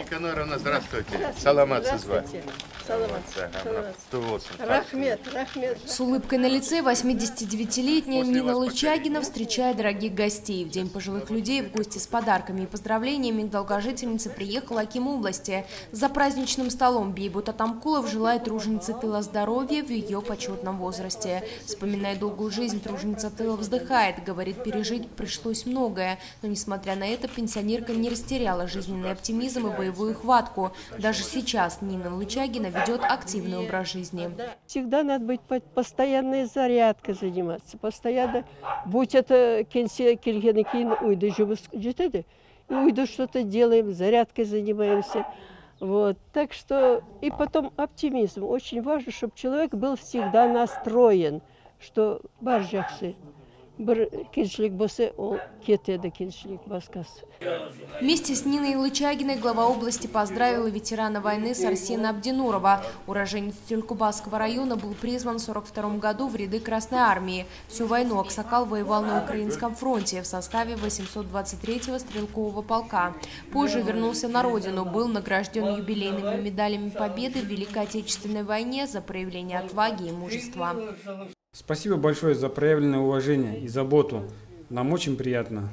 Никаноровна, здравствуйте. Саламат звать. Рахмет. С улыбкой на лице 89-летняя Нина Лычагина встречает дорогих гостей. В День пожилых людей в гости с подарками и поздравлениями к долгожительнице приехал аким области. За праздничным столом Бейбут Атамкулов желает труженице тыла здоровья в ее почетном возрасте. Вспоминая долгую жизнь, труженица тыла вздыхает, говорит, пережить пришлось многое. Но несмотря на это, пенсионерка не растеряла жизненный оптимизм и боевую хватку. Даже сейчас Нина Лычагина ведет активный образ жизни. Всегда надо быть постоянной зарядкой заниматься. Постоянно, будь это уйду что-то делаем, зарядкой занимаемся. Вот. Так что и потом оптимизм. Очень важно, чтобы человек был всегда настроен, что баржаксы. Вместе с Ниной Лычагиной глава области поздравила ветерана войны Сарсена Абдинурова. Уроженец Тюлькубасского района был призван в 1942 году в ряды Красной армии. Всю войну Аксакал воевал на Украинском фронте в составе 823-го стрелкового полка. Позже вернулся на родину, был награжден юбилейными медалями Победы в Великой Отечественной войне за проявление отваги и мужества. Спасибо большое за проявленное уважение и заботу. Нам очень приятно.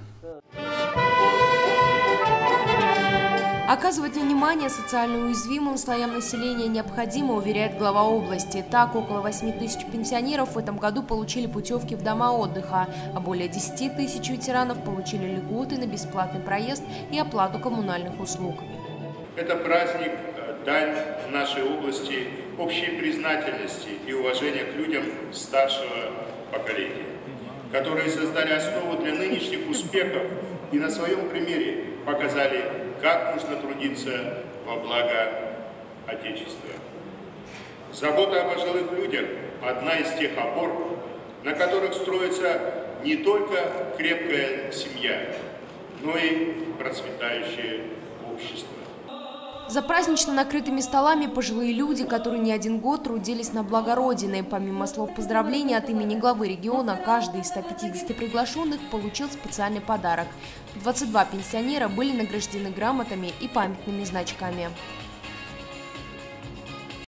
Оказывать внимание социально уязвимым слоям населения необходимо, уверяет глава области. Так, около 8 тысяч пенсионеров в этом году получили путевки в дома отдыха, а более 10 тысяч ветеранов получили льготы на бесплатный проезд и оплату коммунальных услуг. Это праздник, дань нашей области общей признательности и уважения к людям старшего поколения, которые создали основу для нынешних успехов и на своем примере показали, как нужно трудиться во благо Отечества. Забота о пожилых людях – одна из тех опор, на которых строится не только крепкая семья, но и процветающее общество. За празднично накрытыми столами пожилые люди, которые не один год трудились на благо Родины. Помимо слов поздравления от имени главы региона, каждый из 150 приглашенных получил специальный подарок. 22 пенсионера были награждены грамотами и памятными значками.